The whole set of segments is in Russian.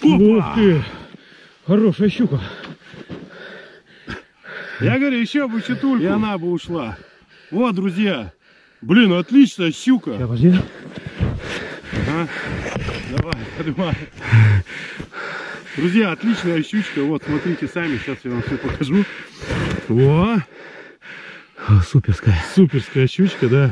Ух ты! Хорошая щука. Я говорю, еще бы чутульку, и она бы ушла. Вот, друзья. Блин, отличная щука. Я подожди. Ага. Давай, поднимай. Друзья, отличная щучка. Вот, смотрите сами. Сейчас я вам все покажу. О! Суперская. Суперская щучка, да.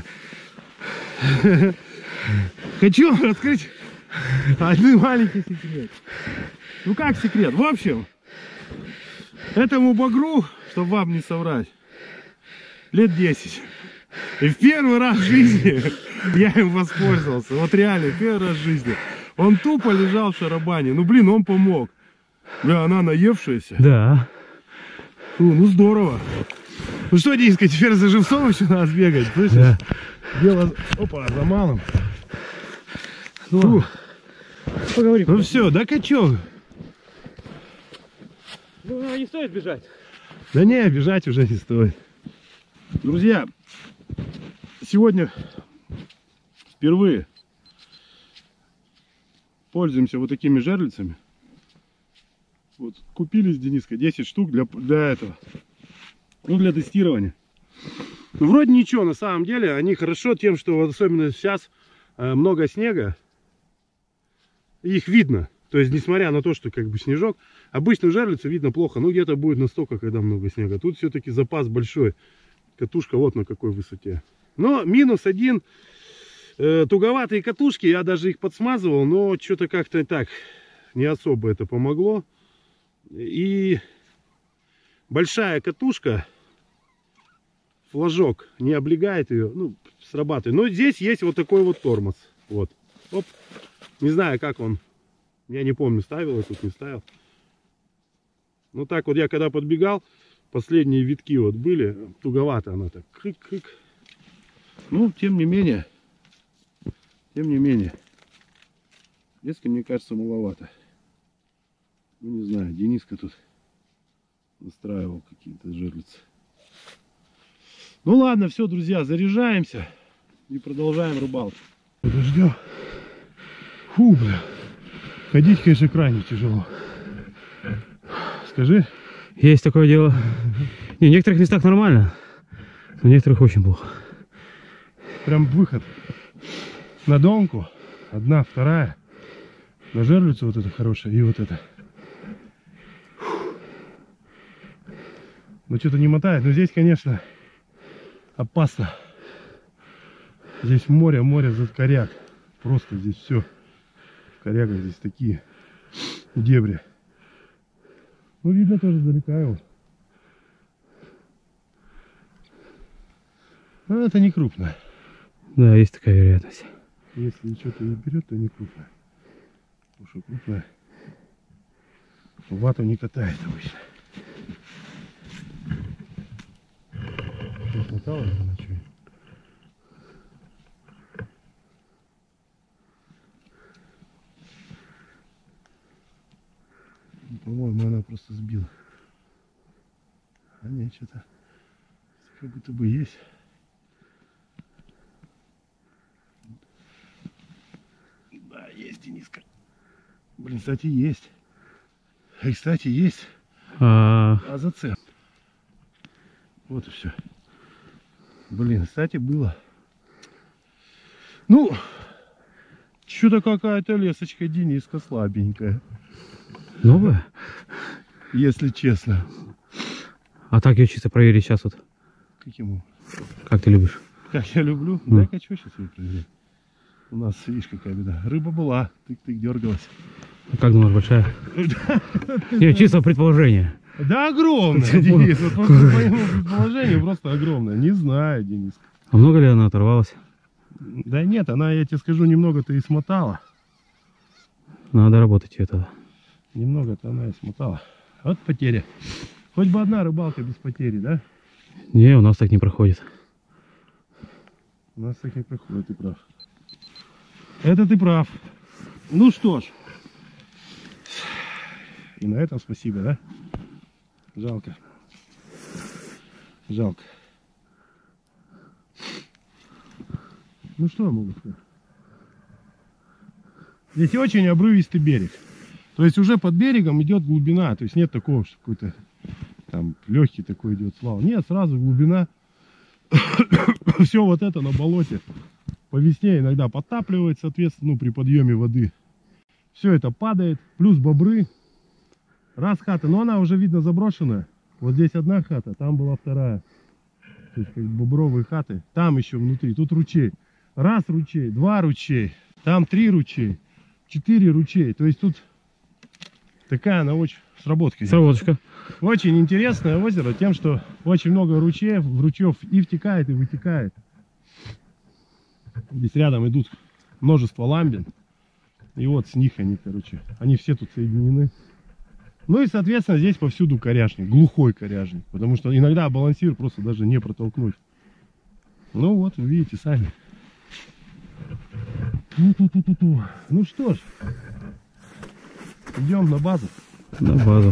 Хочу вам раскрыть один маленький секрет. Ну как секрет? В общем, этому багру, чтобы вам не соврать, лет 10. И в первый раз в жизни я им воспользовался. Вот реально, первый раз в жизни. Он тупо лежал в шарабане. Ну блин, он помог. Бля, она наевшаяся. Да. Ну здорово. Ну что, Дениска, теперь за живцом еще надо сбегать, слышишь? Да. Дело, опа, за малым. Ну, поговори. Ну все, да качок. Ну, не стоит бежать. Да не, бежать уже не стоит. Друзья, сегодня впервые пользуемся вот такими жерлицами. Вот, купили с Дениской 10 штук для этого. Ну, для тестирования. Ну, вроде ничего, на самом деле. Они хорошо тем, что вот особенно сейчас много снега. Их видно. То есть, несмотря на то, что как бы снежок, обычную жерлицу видно плохо. Ну, где-то будет настолько, когда много снега. Тут все-таки запас большой. Катушка вот на какой высоте. Но минус один. Туговатые катушки. Я даже их подсмазывал, но что-то как-то так не особо это помогло. И большая катушка, флажок, не облегает ее, ну, срабатывает. Но здесь есть вот такой вот тормоз. Вот. Оп. Не знаю, как он. Я не помню, ставил я тут, не ставил. Ну так вот я когда подбегал, последние витки вот были, туговато она так. Крик-крик. Ну, тем не менее. Детской, мне кажется, маловато. Ну, не знаю, Дениска тут настраивал какие-то жерлицы. Ну ладно, все, друзья, заряжаемся и продолжаем рыбалку. Подождем. Фу, бля. Ходить, конечно, крайне тяжело. Скажи. Есть такое дело. Не, в некоторых местах нормально, но в некоторых очень плохо. Прям выход на донку. Одна, вторая. На жерлицу вот это хорошая и вот это. Ну что-то не мотает. Но здесь, конечно, опасно. Здесь море за коряк. Просто здесь все. Коряга здесь такие дебри. Ну, видно тоже издалека его. Но это не крупное. Да, есть такая вероятность. Если что-то и берет, то не крупное. Потому что крупное вату не катает обычно. Смоталась она что? По-моему, она просто сбила. А нет, что-то как будто бы есть. Да, есть, Дениска. Блин, кстати, есть. И, кстати, есть. А зацеп. Вот и все. Блин, кстати, было. Ну, что-то какая-то лесочка, Дениска, слабенькая. Новая? Если честно. А так ее чисто проверить сейчас вот. Каким образом? Как ты любишь? Как я люблю? Дай-ка что сейчас ее проверить. У нас, видишь, какая беда. Рыба была, тык-тык дергалась. А как думаешь, большая? Нет, чисто предположение. Да огромная, Денис. Вот по моему предположению просто огромная. Не знаю, Денис. А много ли она оторвалась? Да нет, она, я тебе скажу, немного-то и смотала. Надо работать ее тогда. Немного-то она и смотала. Вот потеря. Хоть бы одна рыбалка без потери, да? Не, у нас так не проходит. У нас так не проходит, ты прав. Это ты прав. Ну что ж. И на этом спасибо, да? Жалко. Жалко. Ну что я могу сказать? Здесь очень обрывистый берег. То есть уже под берегом идет глубина. То есть нет такого, что какой-то там легкий такой идет свал. Нет, сразу глубина. Все вот это на болоте. По весне иногда подтапливает, соответственно, ну, при подъеме воды. Все это падает. Плюс бобры. Раз хата, но она уже видно заброшенная. Вот здесь одна хата, там была вторая. То есть как бобровые хаты. Там еще внутри. Тут ручей. Раз ручей, два ручей. Там 3 ручей. 4 ручей. То есть тут такая она очень сработка. Сработочка. Очень интересное озеро тем, что очень много ручьев и втекает, и вытекает. Здесь рядом идут множество ламбин. И вот с них они, короче, они все тут соединены. Ну и, соответственно, здесь повсюду коряжник, глухой коряжник. Потому что иногда балансир просто даже не протолкнуть. Ну вот, вы видите сами. Ну что ж, идем на базу. На базу.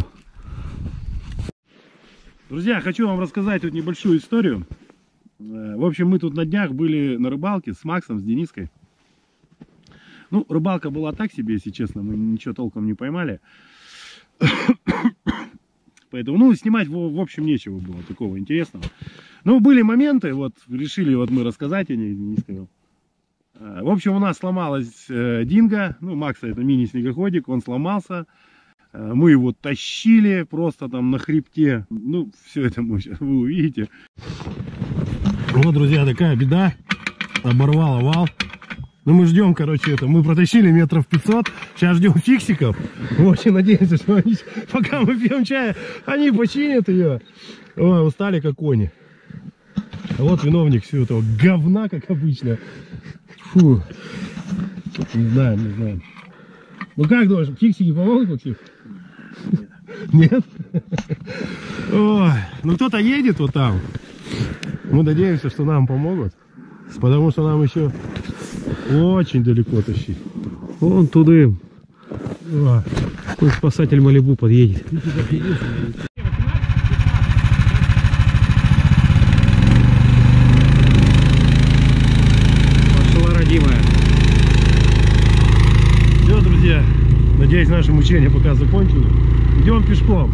Друзья, хочу вам рассказать тут небольшую историю. В общем, мы тут на днях были на рыбалке с Максом, с Дениской. Ну, рыбалка была так себе, если честно, мы ничего толком не поймали. Поэтому, ну, снимать в общем нечего было такого интересного. Но были моменты, вот решили вот мы рассказать о ней, не сказал. В общем, у нас сломалась динго, ну, Макса это мини-снегоходик, он сломался. Мы его тащили просто там на хребте. Ну, все это вы увидите. Вот, друзья, такая беда. Оборвала вал. Ну, мы ждем, короче, это. Мы протащили метров 500. Сейчас ждем фиксиков. Очень надеемся, что они, пока мы пьем чая, они починят ее. Ой, устали как кони. А вот виновник всего этого говна, как обычно. Фу. Не знаем. Ну как думаешь, фиксики помогут, Максим? Нет? Ой, ну кто-то едет вот там. Мы надеемся, что нам помогут. Потому что нам еще очень далеко тащить. Вон туда. Какой спасатель Малибу подъедет. Пошла родимая. Все, друзья. Надеюсь, наши мучения пока закончены. Идем пешком.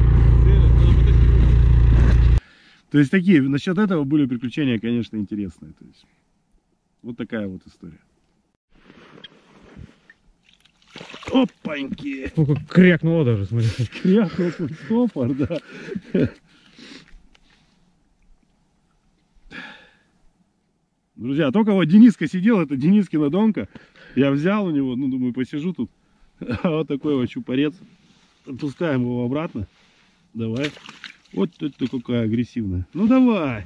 То есть такие, насчет этого были приключения, конечно, интересные. То есть, вот такая вот история. Опаньки! Ну, как крякнуло даже, смотри. Крякнул тут стопор, да. Друзья, только вот Дениска сидел, это Денискина донка. Я взял у него, ну, думаю, посижу тут. А вот такой вот чупорец. Отпускаем его обратно. Давай. Вот ты какая агрессивная. Ну давай.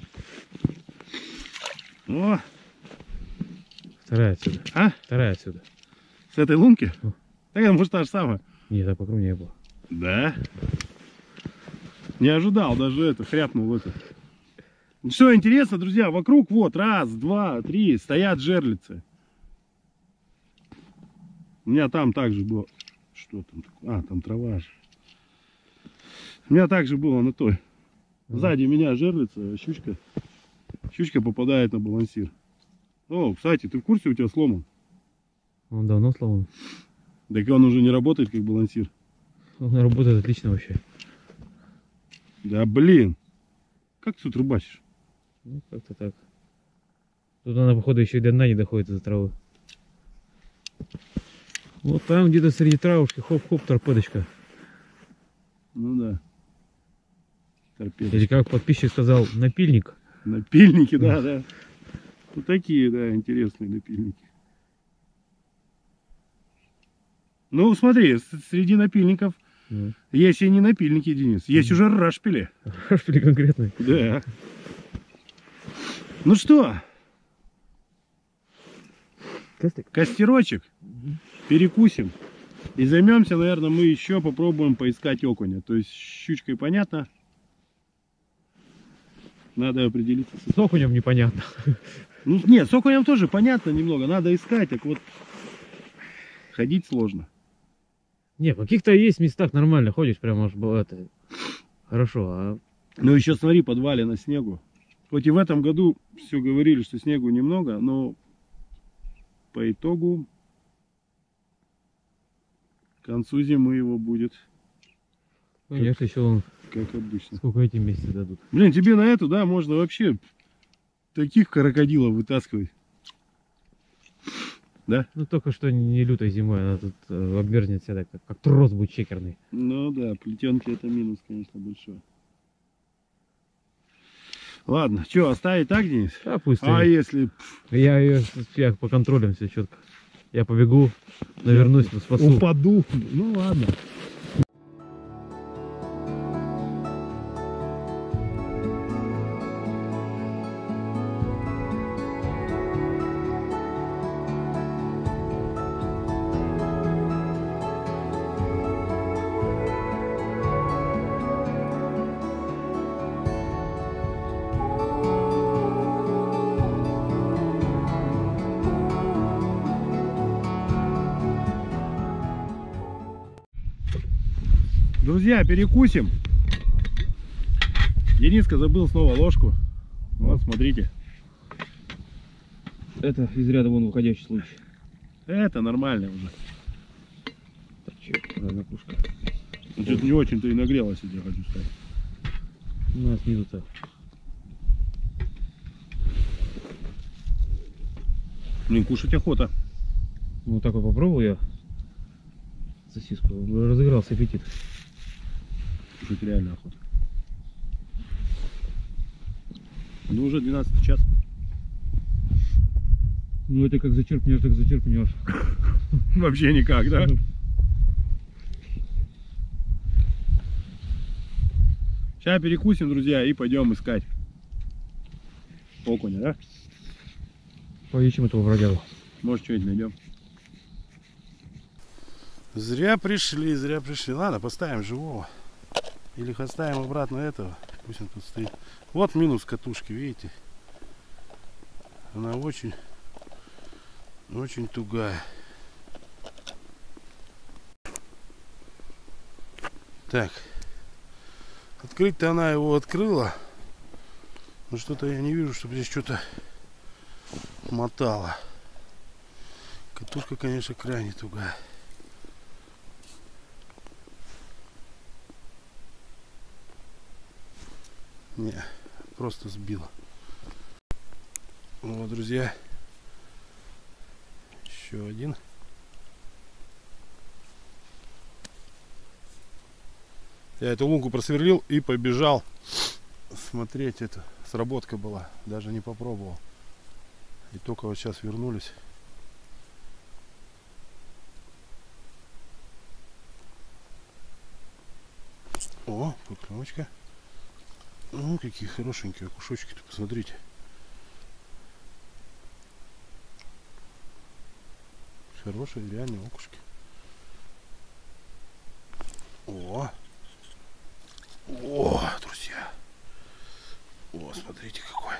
О. Вторая отсюда. А? Вторая отсюда. С этой лунки? Так это может та же самая. Нет, так покрупнее было. Да? Не ожидал даже это, хряпнул это. Что интересно, друзья, вокруг вот раз, два, три стоят жерлицы. У меня там также было. Что там? А, там трава же. У меня также было на той. Сзади меня жерлица, щучка. Щучка попадает на балансир. О, кстати, ты в курсе, у тебя сломан? Он давно сломан. Так он уже не работает как балансир. Он работает отлично вообще. Да блин. Как ты тут рыбачишь? Ну, как-то так. Тут она, походу, еще и до дна не доходит из-за травы. Вот там где-то среди травушки, хоп-хоп, торпедочка. Ну да. Торпеда. Или как подписчик сказал, напильник. Напильники, да, да. Вот такие, да, интересные напильники. Ну, смотри, среди напильников есть и не напильники, Денис. Есть уже рашпили. Рашпили конкретные. Да. Ну что? Костерочек. Перекусим. И займемся, наверное, мы еще попробуем поискать окуня. То есть щучкой понятно. Надо определиться. С окунем непонятно. Ну, нет, с окунем тоже понятно немного. Надо искать, так вот ходить сложно. Не, в каких-то есть местах нормально ходишь, прям аж это хорошо. А... Ну еще смотри, подвалено снегу. Хоть и в этом году все говорили, что снегу немного, но по итогу К концу зимы его будет, Конечно, еще он как обычно. сколько эти месяцы дадут. Блин, тебе на эту, да, можно вообще таких крокодилов вытаскивать. Да? Ну только что не лютой зимой, она тут обмерзнет вся так, как трос будет чекерный. Ну да, плетенки это минус, конечно, большой. Ладно, что, оставить так, Денис? А пусть. А если... Я по контролям все четко. Я побегу, навернусь, спасу. Упаду? Ну ладно. Друзья, перекусим. Дениска забыл снова ложку. Вот, смотрите. Это из ряда вон выходящий случай. Это нормально уже. Так, разная пушка. Что-то не очень-то и нагрелось, я хочу сказать. У нас снизу-то. Блин, кушать охота. Ну так вот попробовал я сосиску. Разыгрался аппетит. Кушать реально охота. Ну уже 12 час. Ну это как зачерпнешь, так зачерпнешь. Вообще никак, да? Сейчас перекусим, друзья, и пойдем искать окуня, да? Поищем этого бродягу. Может, что-нибудь найдем. Зря пришли, зря пришли. Ладно, поставим живого. Или их оставим обратно этого. Пусть он тут стоит. Вот минус катушки, видите? Она очень тугая. Так. Открыть-то она его открыла. Но что-то я не вижу, чтобы здесь что-то мотало. Катушка, конечно, крайне тугая. Не, просто сбила. Ну вот, друзья, еще один. Я эту лунку просверлил и побежал смотреть. Это сработка была, даже не попробовал. И только вот сейчас вернулись. О, поклевочка. Ну, какие хорошенькие кушочки-то, посмотрите. Хорошие, реальные окушки. О! О, друзья! О, смотрите какой!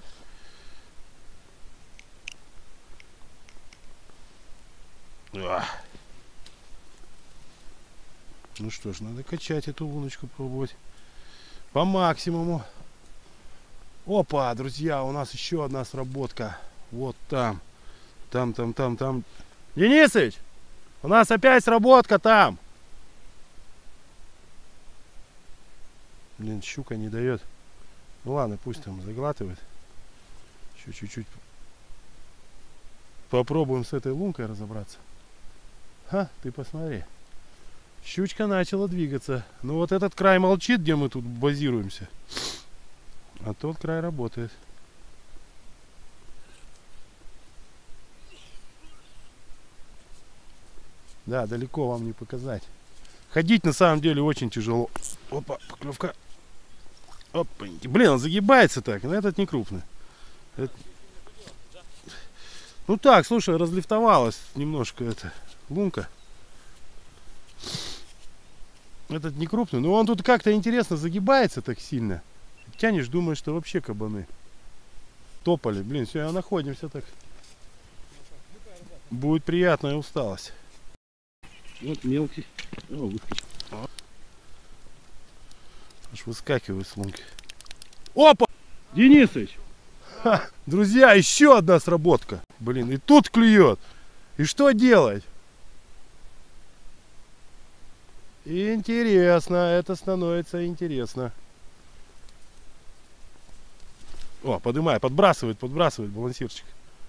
А. Ну что ж, надо качать эту луночку, пробовать. По максимуму. Опа, друзья, у нас еще одна сработка. Вот там. Там. Денисыч! У нас опять сработка там. Блин, щука не дает. Ну ладно, пусть там заглатывает. Еще чуть-чуть. Попробуем с этой лункой разобраться. Ха, ты посмотри. Щучка начала двигаться. Ну вот этот край молчит, где мы тут базируемся. А тот край работает. Да, далеко вам не показать. Ходить на самом деле очень тяжело. Опа, поклевка. Опаньки. Блин, он загибается так. Но этот не крупный. Ну так, слушай, разлифтовалась немножко эта лунка. Этот не крупный, но он тут как-то интересно загибается так сильно. Тянешь, думаешь, что вообще кабаны. Тополи, блин, все, находимся так. Будет приятная усталость. Вот мелкий. О, выскочил. Аж выскакивает с лунки. Опа! Денисыч! Ха, друзья, еще одна сработка. Блин, и тут клюет. И что делать? Интересно, это становится интересно. О, поднимает, подбрасывает балансирчик.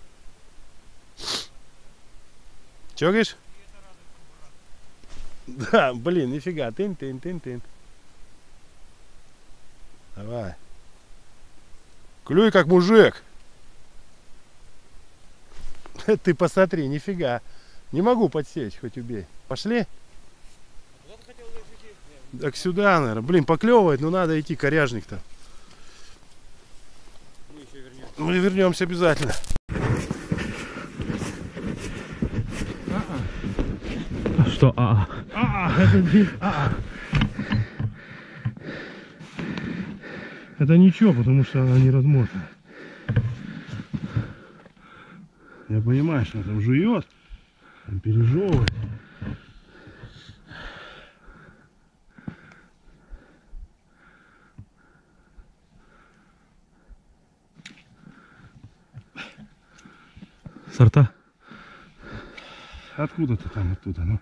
Чё говоришь? Да, блин, нифига. Тын. Давай. Клюй как мужик. Ты посмотри, нифига. Не могу подсечь, хоть убей. Пошли? Так сюда, наверное. Блин, поклевывает, но надо идти, коряжник-то. Мы вернемся обязательно. Что? Это ничего, потому что она не размотана. Я понимаю, что она там жует, там пережевывает. Сорта? Откуда-то там, оттуда, ну.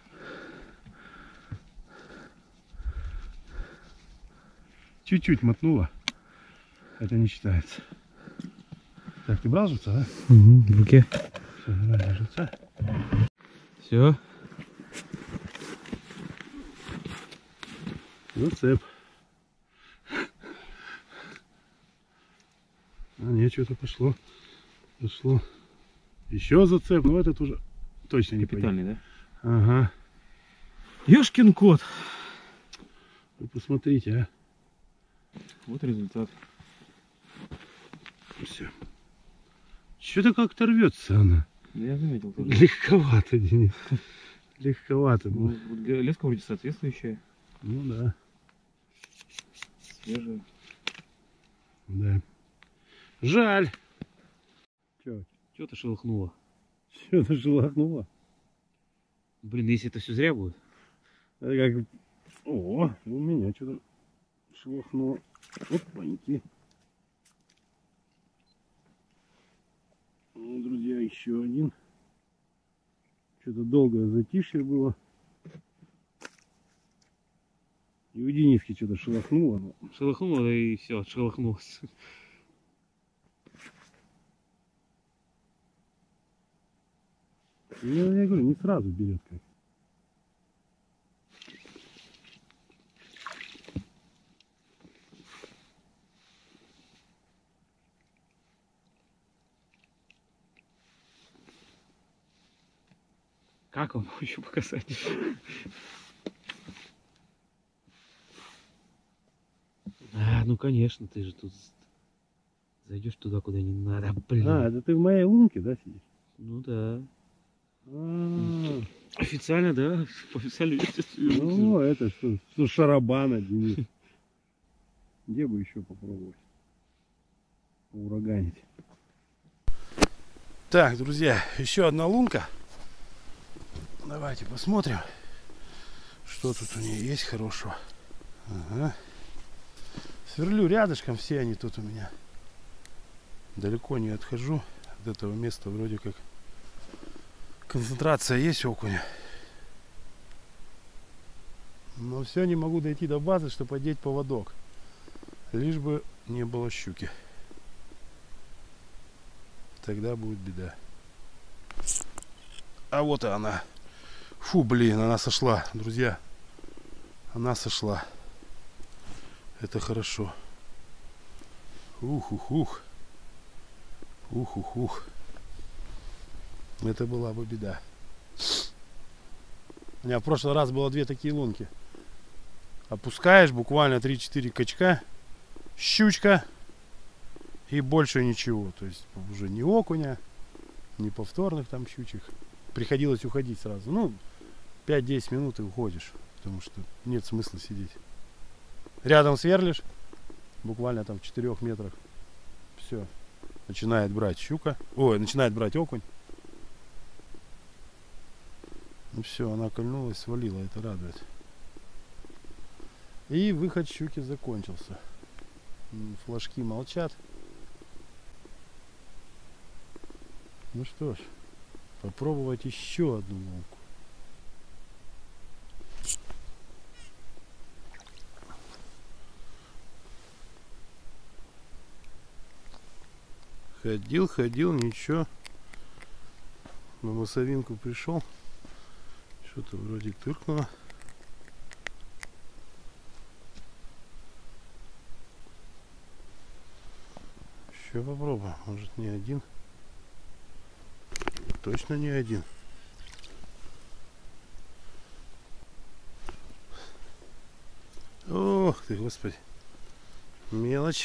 Чуть-чуть мотнула. Это не считается. Так, ты брал живца, да? Угу, в руке. Все, давай, живца. Все. Зацеп. А, нет, что-то пошло. Еще зацеп, но этот уже точно не пойдет. Капитальный, да? Ага. Ёшкин кот. Вы посмотрите, а. Вот результат. Все. Что-то как-то рвется она. Да я заметил тоже. Легковато, Денис. Легковато Ну, было. вот леска вроде соответствующая. Ну да. Свежая. Да. Жаль. Чего ты шелохнула? Что-то шелохнуло. Блин, если это все зря будет. Это как... О, у меня что-то шелохнуло. Опаньки. Ну, друзья, еще один. Что-то долгое затишье было. И у Дениски что-то шелохнуло. Но... Шелохнула и все, шелохнулась. Ну, я говорю, не сразу берет как. Как вам еще показать? А, ну конечно, ты же тут зайдешь туда, куда не надо, блин. А, это ты в моей лунке, да, сидишь? Ну да. А, Официально, да? По официальной версии. ну, это что шарабана, Денис. Где бы еще попробовать? Ураганить. Так, друзья, еще одна лунка. Давайте посмотрим, что тут у нее есть хорошего. Ага. Сверлю рядышком, все они тут у меня. Далеко не отхожу от этого места, вроде как концентрация есть окуня. Но все не могу дойти до базы, чтобы одеть поводок. Лишь бы не было щуки. Тогда будет беда. А вот и она. Фу, блин, она сошла, друзья. Она сошла. Это хорошо. Ух. Ух. Это была бы беда. У меня в прошлый раз было 2 такие лунки. Опускаешь буквально 3-4 качка, щучка и больше ничего. То есть уже ни окуня, ни повторных там щучек. Приходилось уходить сразу. Ну, 5-10 минут и уходишь, потому что нет смысла сидеть. Рядом сверлишь, буквально там в 4 метрах. Все. Начинает брать щука. Ой, начинает брать окунь. Ну все, она кольнулась, свалила, это радует. И выход щуки закончился. Флажки молчат. Ну что ж, попробовать еще одну лунку. Ходил, ничего. На массовинку пришел. Что-то вроде тыркнуло. Еще попробуем. Может, не один. Точно не один. Ох ты, господи. Мелочь.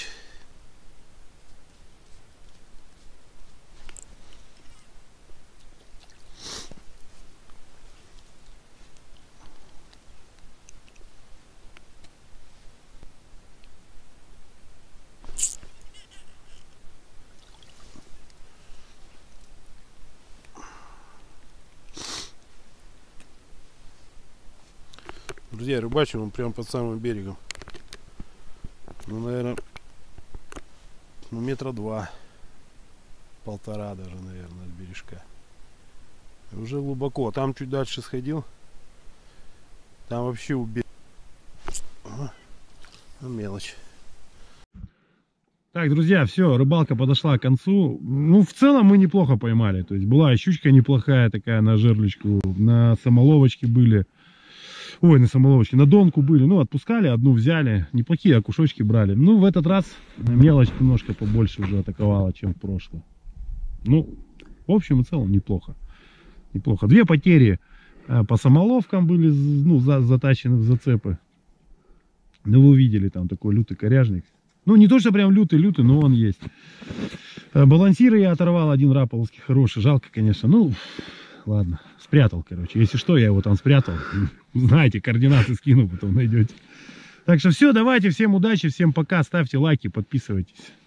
Друзья, рыбачим он прямо под самым берегом. Ну, наверное, метра 2. 1,5 даже, наверное, от бережка. Уже глубоко. Там чуть дальше сходил. Там вообще убил. Мелочь. Так, друзья, все, рыбалка подошла к концу. Ну, в целом мы неплохо поймали. То есть была и щучка неплохая такая на жерлечку. На самоловочке были. Ой, на самоловочке, на донку были. Ну, отпускали, одну взяли. Неплохие окушочки брали. Ну, в этот раз мелочь немножко побольше уже атаковала, чем в прошлый. Ну, в общем и целом неплохо. Неплохо. 2 потери по самоловкам были, ну, затащены в зацепы. Ну, вы увидели, там такой лютый коряжник. Ну, не то, что прям лютый, но он есть. Балансиры я оторвал, один раполовский хороший. Жалко, конечно. Ну, ладно. Спрятал, короче. Если что, я его там спрятал. Знаете, координаты скину, потом найдете. Так что все, давайте. Всем удачи, всем пока. Ставьте лайки, подписывайтесь.